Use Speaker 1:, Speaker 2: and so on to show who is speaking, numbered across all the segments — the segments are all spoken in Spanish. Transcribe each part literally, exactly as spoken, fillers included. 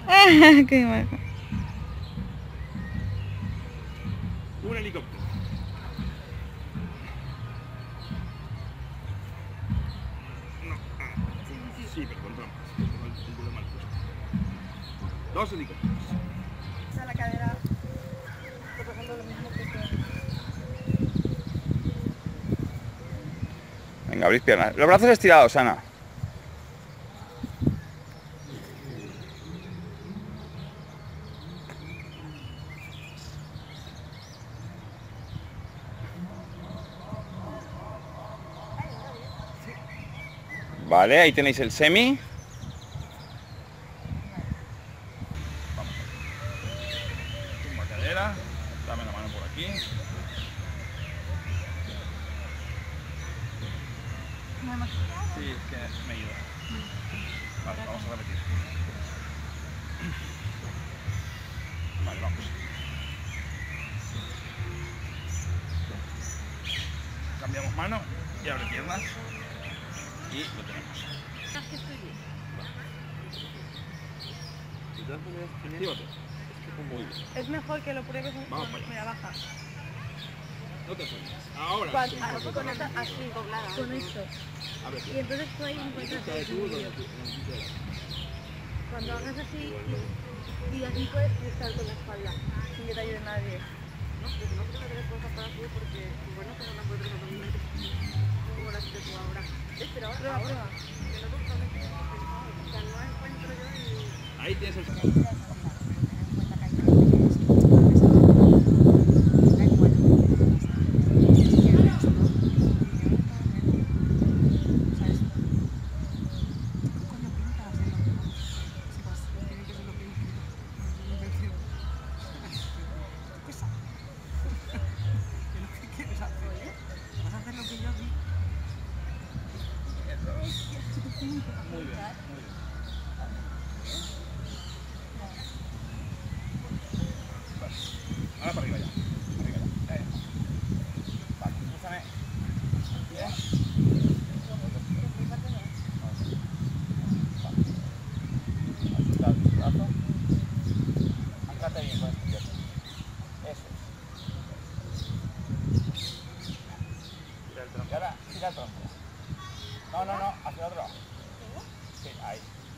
Speaker 1: Qué majo.
Speaker 2: Un helicóptero. No. Ah. Sí, sí. Sí, pero con trampas. Tengo el, el dedo mal puesto. Dos helicópteros.
Speaker 3: O sea, la cadera está pasando lo mismo que tú.
Speaker 4: Venga, abrís piernas. Los brazos estirados, Ana. Vale, ahí tenéis el semi. Vamos. Tumba cadera. Dame la mano por aquí. Sí, es que me he ido. Vale, vamos a repetir. Vale, vamos. Cambiamos mano y abre piernas. Y lo tenemos.
Speaker 3: ¿Sabes que estoy bien?
Speaker 2: Actívate. Muy bien.
Speaker 3: Es mejor que lo pruebes en
Speaker 2: Vamos para allá.
Speaker 3: Mira, baja.
Speaker 2: No te sueltes. Ahora
Speaker 3: Cuando,
Speaker 2: sí.
Speaker 3: ah, con esta, así, doblada. Con esto.
Speaker 2: Abre
Speaker 3: Y
Speaker 2: piernas.
Speaker 3: entonces tú ahí encuentras el equilibrio. Cuando hagas así y, y así puedes estar con la espalda sin que te ayude nadie. No, pero no creo que te puedas para tú porque bueno, pero no puedes resolver como la que tú ahora. Espera, ahora, prueba, prueba. Que no te gusta que o sea, no encuentro yo y...
Speaker 2: Ahí tienes el... Muy bien. Ahora para arriba ya. Arriba ya. Eh. Vale, búscame. Bien. Vale. Ajusta el brazo. Anclate bien con este pie. Eso es. Gira el tronco. Y ahora gira el tronco. No, no, no. Hacia el otro lado. Sí, ahí.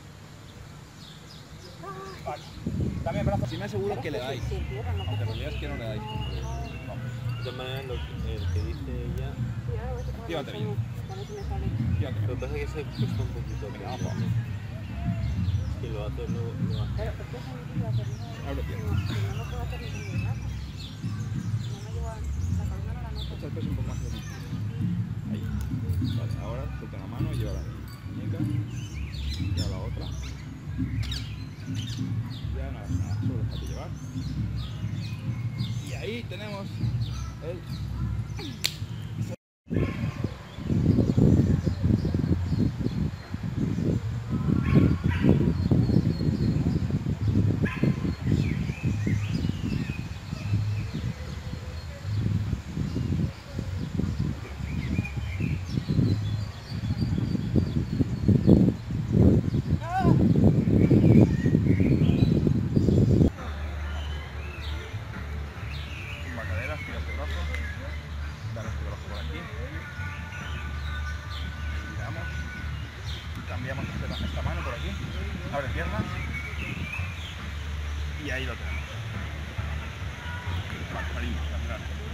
Speaker 2: Vale. Dame el brazo.
Speaker 5: Sí me aseguro que le dais, aunque lo veas que no le dais.
Speaker 6: De todas maneras, lo, el que dice ella,
Speaker 5: Actívate bien.
Speaker 6: lo que pasa es que se cuesta un poquito.
Speaker 5: Venga,
Speaker 6: más.
Speaker 5: vamos.
Speaker 6: Si lo haces, lo, lo haces.
Speaker 5: Abre piernas. Echa el peso un poco más de mí. Ahí. Vale, ahora suelta la mano y lleva la muñeca. Lleva la otra. Ya nada, nada, solo déjate llevar. Y ahí tenemos el... Tumba cadera, tira este brazo. Dale este brazo por aquí. Giramos. Cambiamos esta, esta mano por aquí. Abre piernas. Y ahí lo tenemos. Vale, salimos, lateral.